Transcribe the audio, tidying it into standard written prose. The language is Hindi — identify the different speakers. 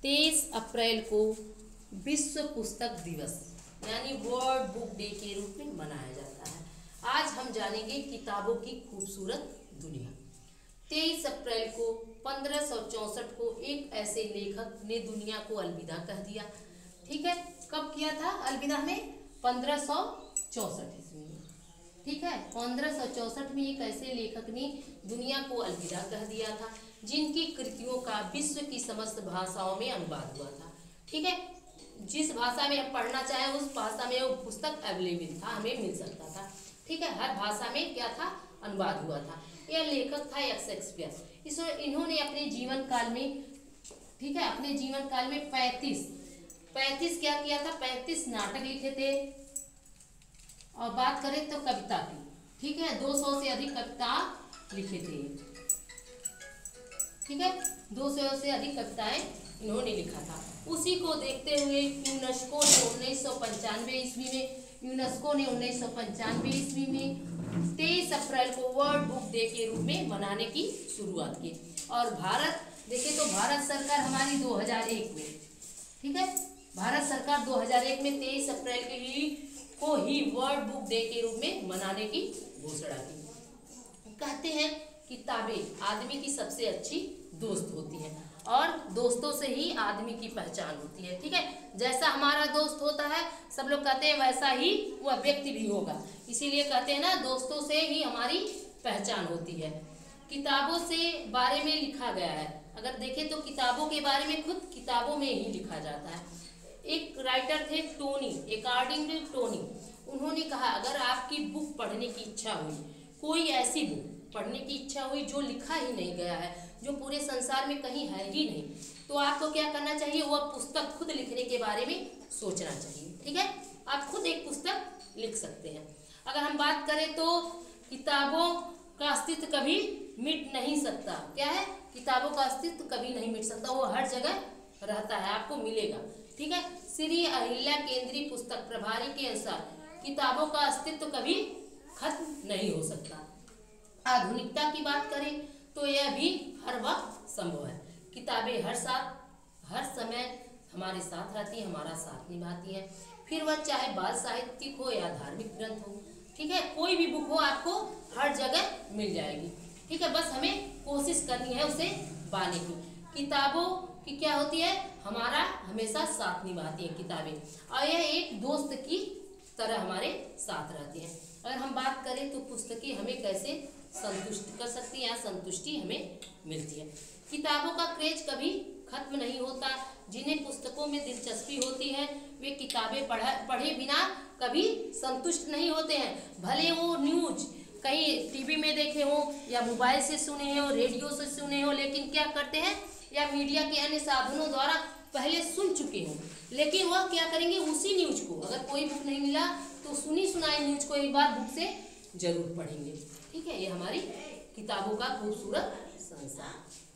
Speaker 1: 23 अप्रैल को विश्व पुस्तक दिवस यानी वर्ल्ड बुक डे के रूप में मनाया जाता है। आज हम जानेंगे किताबों की खूबसूरत दुनिया। 23 अप्रैल को 1564 को एक ऐसे लेखक ने दुनिया को अलविदा कह दिया। ठीक है, कब किया था अलविदा? में 1564 ईस्वी में। ठीक है, 1564 में एक ऐसे लेखक ने दुनिया को अलविदा कह दिया था जिनकी कृतियों का विश्व की समस्त भाषाओं में अनुवाद हुआ था। ठीक है, जिस भाषा में हम पढ़ना चाहें उस भाषा में वो पुस्तक अवेलेबल था, हमें मिल सकता था। ठीक है, हर भाषा में क्या था, अनुवाद हुआ था। यह लेखक था शेक्सपियर। इन्होंने अपने जीवन काल में, ठीक है, अपने जीवन काल में 35 क्या किया था, 35 नाटक लिखे थे। और बात करें तो कविता की, ठीक है, 200 से अधिक कविता लिखे थे। ठीक है, 200 से अधिक कविताएं इन्होंने लिखा था। उसी को देखते हुए यूनेस्को ने 1995 ईस्वी में 23 अप्रैल को वर्ल्ड बुक डे के रूप में मनाने की शुरुआत की। और भारत देखें तो भारत सरकार हमारी 2001 में, ठीक है, भारत सरकार 2001 में 23 अप्रैल को ही वर्ल्ड बुक डे के रूप में मनाने की घोषणा की। कहते हैं किताबें आदमी की सबसे अच्छी दोस्त होती हैं और दोस्तों से ही आदमी की पहचान होती है। ठीक है, जैसा हमारा दोस्त होता है सब लोग कहते हैं वैसा ही वह व्यक्ति भी होगा। इसीलिए कहते हैं ना, दोस्तों से ही हमारी पहचान होती है। किताबों से बारे में लिखा गया है। अगर देखें तो किताबों के बारे में खुद किताबों में ही लिखा जाता है। एक राइटर थे टोनी, अकॉर्डिंग टोनी, उन्होंने कहा अगर आपकी बुक पढ़ने की इच्छा हुई, कोई ऐसी बुक पढ़ने की इच्छा हुई जो लिखा ही नहीं गया है, जो पूरे संसार में कहीं है ही नहीं, तो आपको क्या करना चाहिए, वह पुस्तक खुद लिखने के बारे में सोचना चाहिए। ठीक है, आप खुद एक पुस्तक लिख सकते हैं। अगर हम बात करें तो किताबों का अस्तित्व कभी मिट नहीं सकता। क्या है, किताबों का अस्तित्व कभी नहीं मिट सकता, वो हर जगह रहता है, आपको मिलेगा। ठीक है, श्री अहिल्या केंद्रीय पुस्तक प्रभारी के अनुसार किताबों का अस्तित्व कभी खत्म नहीं हो सकता। आधुनिकता की बात करें तो यह भी हर वक्त संभव है। किताबें हर समय हमारे साथ रहती हैं, हमारा साथ निभाती हैं, फिर वह चाहे बाल साहित्यिक हो या धार्मिक ग्रंथ हो। ठीक है, कोई भी बुक हो आपको हर जगह मिल जाएगी। ठीक है, बस हमें कोशिश करनी है उसे पाने की। किताबों की क्या होती है, हमारा हमेशा साथ निभाती है किताबें, और यह एक दोस्त की तरह हमारे साथ रहती हैं। अगर हम बात करें तो पुस्तकें हमें कैसे संतुष्ट कर सकती हैं या संतुष्टि हमें मिलती है। किताबों का क्रेज कभी खत्म नहीं होता। जिन्हें पुस्तकों में दिलचस्पी होती है वे किताबें पढ़े बिना कभी संतुष्ट नहीं होते हैं। भले वो न्यूज कहीं टीवी में देखे हो या मोबाइल से सुने हो, रेडियो से सुने हो, लेकिन क्या करते हैं, या मीडिया के अन्य साधनों द्वारा पहले सुन चुके हो, लेकिन वह क्या करेंगे, उसी न्यूज को, अगर कोई बुक नहीं मिला तो सुनी सुनाई न्यूज को एक बार बुक से जरूर पढ़ेंगे। ठीक है, ये हमारी किताबों का खूबसूरत संसार।